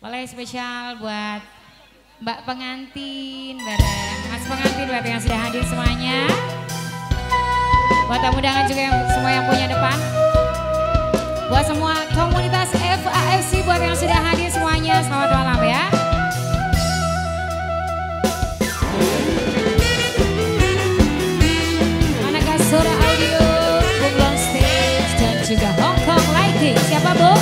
Boleh spesial buat Mbak pengantin bareng Mas pengantin buat yang sudah hadir semuanya. Buat tamu undangan juga yang semua yang punya depan. Buat semua komunitas FAFC buat yang sudah hadir semuanya, selamat malam ya. Manakah Suara Audio, Bunglon Stage dan juga Hong Kong Lighting. Siapa Bu?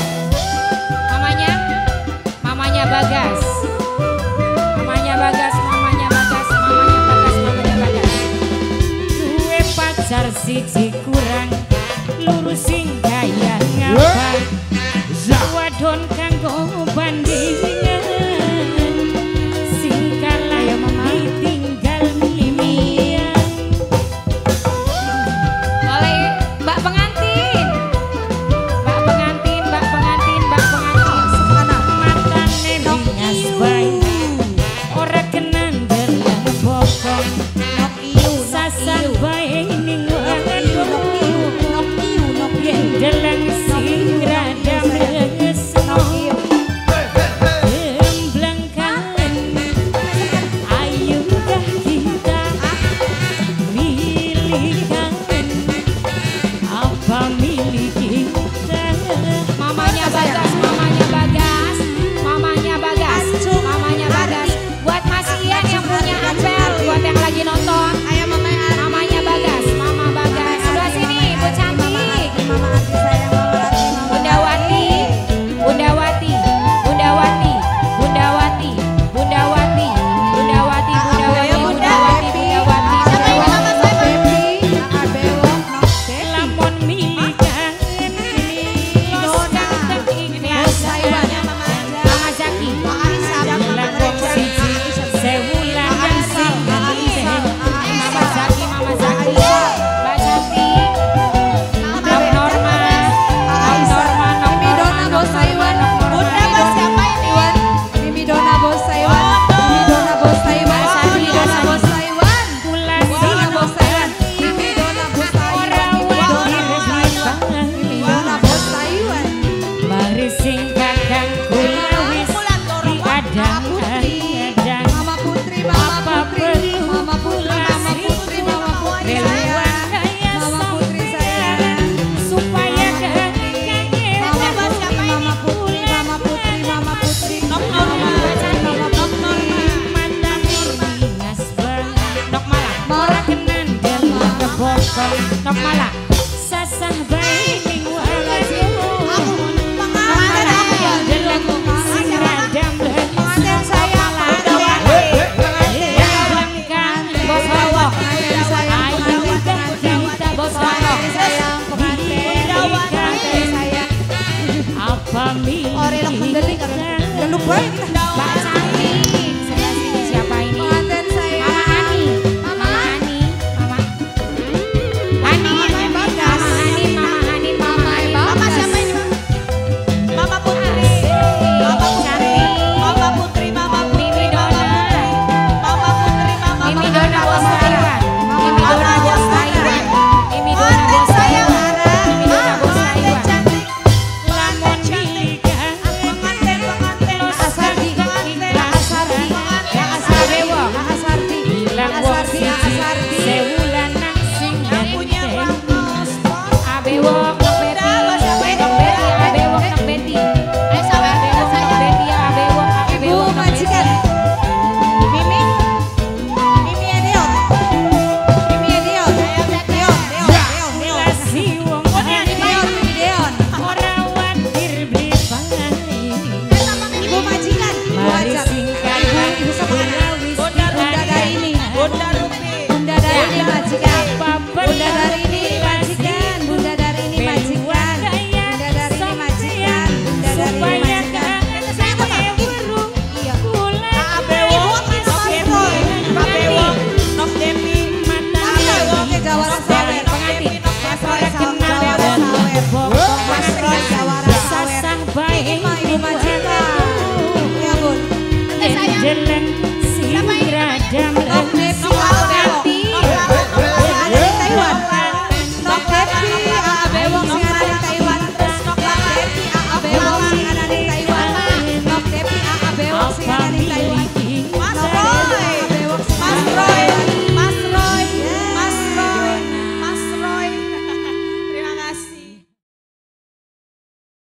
Mamanya Bagas. Mamanya Bagas, mamanya Bagas, mamanya Bagas, mamanya Bagas. Duwe pacar siji kurang, lurusin kaya ngapa. Wadon kanggo bandingan, sing kalah ditinggal mimian. Oleh Mbak pengantin, Mbak pengantin, Mbak pengantin, Mbak pengantin. Matane lingas bae, ora kenan dereng bokong. Nok iu, sasar bae ning wadon. Nok iu, yen deleng sing radam resno. Gemblangkan, ayo dah kita milihkan apa milik kita. Mamanya Bagas, mamanya Bagas, mamanya Bagas, mamanya Bagas. Buat Mas Ian yang punya apel, buat yang lagi nonton. Ayo mamanya Bagas, mama Bagas. Sebelah sini, Bu cantik. Mama Ati sayang, mama Ati, Bunda Wati, Bunda Wati, Bunda Wati, Bunda Wati, Bunda Wati, Bunda Wati, Bunda Wati, Bunda Wati, Bunda Wati. Siapa ini mama saya Baby? Lamun milikan, Dona, Mama Zaki, Lampung siji, sewulan dan sing ganteng. Mama Zaki, Mama Zaki, Mbak Cantik, Nok Norma, Nok Norma, Nok Mimi Dona Bosaiwan. Bunda Bos siapa ini? Mimi Dona Bosaiwan. Mimi Dona Bosaiwan. Mimi Dona Bosaiwan. Kula Dona Bosaiwan. Mimi Dona Bosaiwan. Mimi Dona Bosaiwan. Mari sing kakang kula wis diadang-adang. Mama Putri, Mama Putri, Mama Putri, Mama Putri, Mama Putri sayang. Mama Putri sayang. Supaya kakang Mama Putri, Mama Putri, Mama Putri, Mama Putri. Nok Norma, Nok Norma. mantan lingas banget. Nok malah ora kenan deleng kebokong. Nok malah sasah bae ning wadon. Pengantin aku ya. Deleng sing radam Pengantin saya. Langkan bos hawa. Ayo kita bos hawa. Apa milik Orelok mendelik kan. kita? Lu bae kita. Mbak cantik. Sebelah sini siapa ini? Pengantin saya. Mama Ani. Mama Ani. Mama Ani. Mama Ani. Mama Ani. Mama Ani. Mama siapa ini? Mama Putri. Mama Putri. Mama Putri. Mama Putri. Mimi Dona. Mama Putri. Mama Mimi Dona bos Taiwan. Mimi Dona bos Taiwan. Mimi Dona bos Taiwan. Mimi Dona bos Taiwan. Lamun milikan Pengantin. Asardi. Asardi. Asadewo. Asardi. Bilang wong siji sewulan nang sing ganteng. Abewo nok beti. Nok beti. Abewo nok beti. Abewo nok beti. Abewo. Ibu majikan. Mimi. Mimi Edion. Mimi Edion. Deon. Lasi wong Mimi Deon. ora watir beli pangan. Ibu majikan. Ibu Mari ajak. singkat Ibu semangat. Bunda Darini. Bunda Rupi. Bunda Darini majikan. Bapak Bunda Darini majikan. Bunda Darini majikan. Bunda Darini majikan. Bunda Darini supaya majikan. kakak weru Iya. kula Abewo, Nok Depi. Abewo, Nok Depi. Abewo ke Jawara Sawer. pengantin Sawer, kenal Jawara Sawer. Mas Roy Jawara Sawer. sasah bae Ibu majikan. Ya bun. jeleng